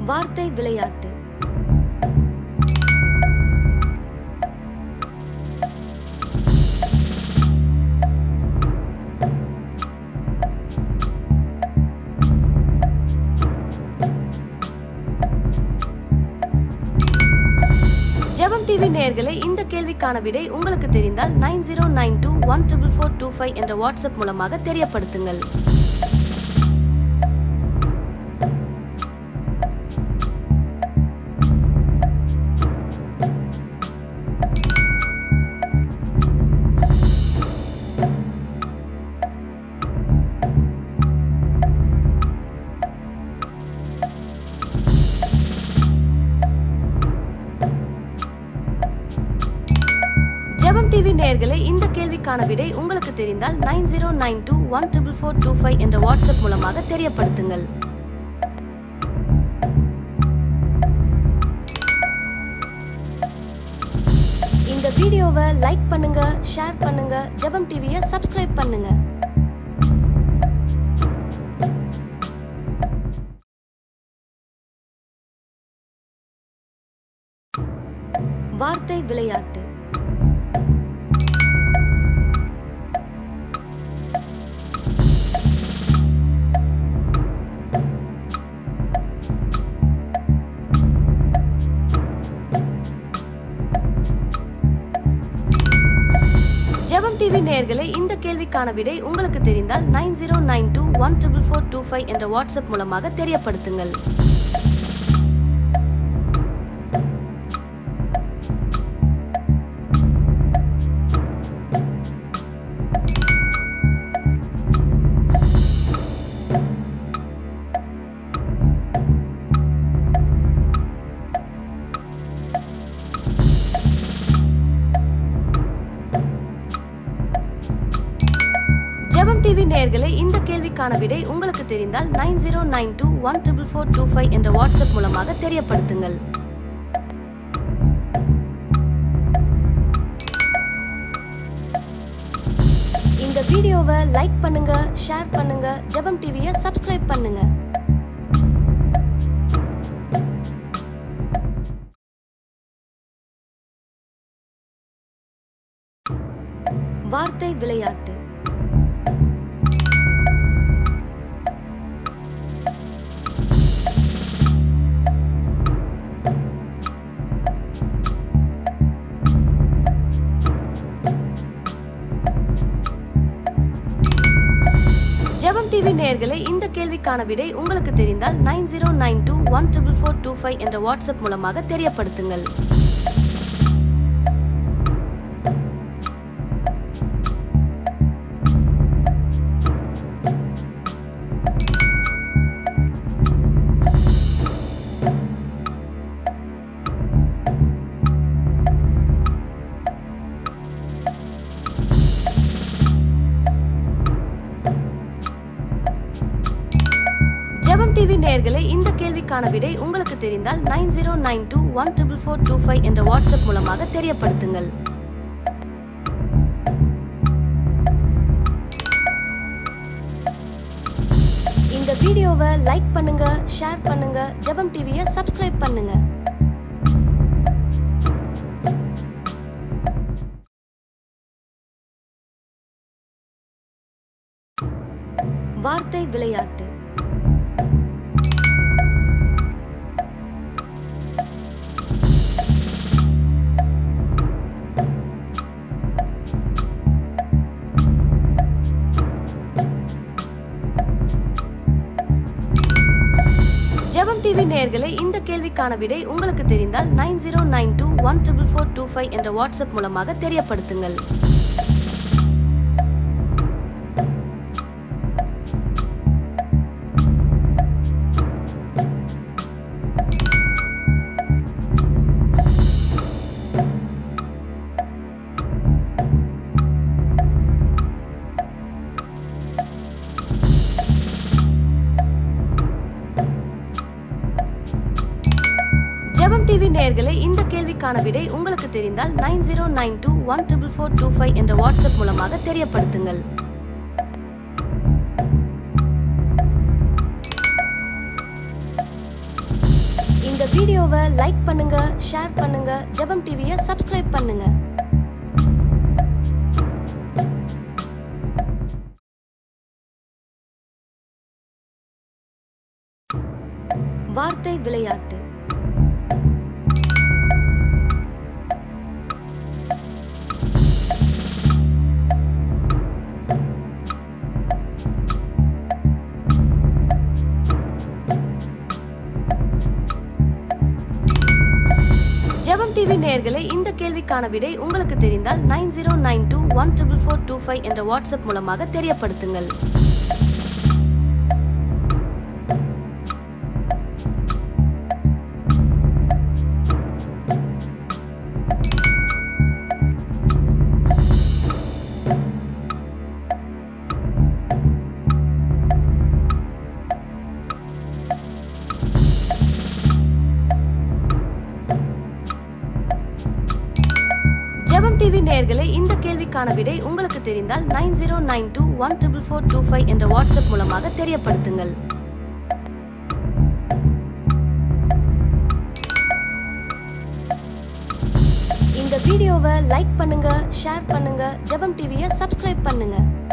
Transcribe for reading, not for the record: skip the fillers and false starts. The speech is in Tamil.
வார்த்தை விளையாட்டு. ஜெபம் டிவி நேயர்களே, இந்த கேள்விக்கான விடை உங்களுக்கு தெரிந்தால் 9092144425 என்ற வாட்ஸ்அப் மூலமாக தெரியப்படுத்துங்கள். ஜெபம் டிவி நேயர்களே, இந்த கேள்விக்கான விடை உங்களுக்கு தெரிந்தால் 9092144425 என்ற வாட்ஸ்அப் மூலமாக தெரியப்படுத்துங்கள். இந்த வீடியோவை லைக் பண்ணுங்க, ஷேர் பண்ணுங்க, ஜெபம் டிவியை சப்ஸ்கிரைப் பண்ணுங்க. வார்த்தை விளையாட்டு. ஜெபம் டிவி நேயர்களே, இந்த கேள்விக்கான விடை உங்களுக்கு தெரிந்தால் 9092144425 என்ற வாட்ஸ்அப் மூலமாக தெரியப்படுத்துங்கள். ஜெபம் டிவி நேயர்களே, இந்த கேள்விக்கான விடை உங்களுக்கு தெரிந்தால் 9092144425 என்ற வாட்ஸ்அப் மூலமாக தெரியப்படுத்துங்கள். இந்த வீடியோவை லைக் பண்ணுங்க, ஷேர் பண்ணுங்க, ஜெபம் டிவியை சப்ஸ்கிரைப் பண்ணுங்க. வார்த்தை விளையாட்டு. ஜெபம் டிவி நேயர்களே, இந்த கேள்விக்கான விடை உங்களுக்கு தெரிந்தால் 9092144425 என்ற வாட்ஸ்அப் மூலமாக தெரியப்படுத்துங்கள். ஜெபம் டிவி நேயர்களே, இந்த கேள்விக்கான விடை உங்களுக்கு தெரிந்தால் 9092144425 என்ற வாட்ஸ்அப் மூலமாக தெரியப்படுத்துங்கள். இந்த வீடியோவை லைக் பண்ணுங்க, ஷேர் பண்ணுங்க, ஜெபம் டிவியை சப்ஸ்கிரைப் பண்ணுங்க. வார்த்தை விளையாட்டு. ஜெபம் டிவி நேயர்களே, இந்த கேள்விக்கான விடை உங்களுக்கு தெரிந்தால் 9092144425 என்ற வாட்ஸ்அப் மூலமாக தெரியப்படுத்துங்கள். ஜெபம் டிவி நேயர்களே, இந்த கேள்விக்கான விடை உங்களுக்கு தெரிந்தால் 9092144425 என்ற வாட்ஸ்அப் மூலமாக தெரியப்படுத்துங்கள். இந்த வீடியோவை லைக் பண்ணுங்க, ஷேர் பண்ணுங்க, ஜெபம் டிவியை சப்ஸ்கிரைப் பண்ணுங்க. வார்த்தை விளையாட்டு. ஜெபம் டிவி நேயர்களே, இந்த கேள்விக்கான விடை உங்களுக்கு தெரிந்தால் 9092144425 என்ற வாட்ஸ்அப் மூலமாக தெரியப்படுத்துங்கள். ஜெபம் டிவி நேயர்களே, இந்த கேள்விக்கான விடை உங்களுக்கு தெரிந்தால் 9092144425 என்ற வாட்ஸ்அப் மூலமாக தெரியப்படுத்துங்கள். இந்த வீடியோவை லைக் பண்ணுங்க, ஷேர் பண்ணுங்க, ஜெபம் டிவியை சப்ஸ்கிரைப் பண்ணுங்க.